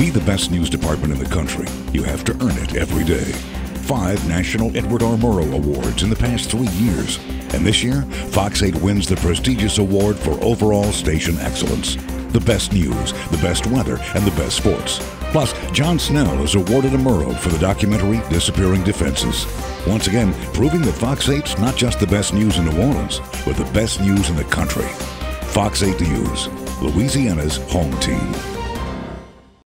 be the best news department in the country, you have to earn it every day. 5 National Edward R. Murrow Awards in the past 3 years. And this year, Fox 8 wins the prestigious award for overall station excellence. The best news, the best weather, and the best sports. Plus, John Snell is awarded a Murrow for the documentary Disappearing Defenses. Once again, proving that Fox 8's not just the best news in New Orleans, but the best news in the country. Fox 8 News, Louisiana's home team.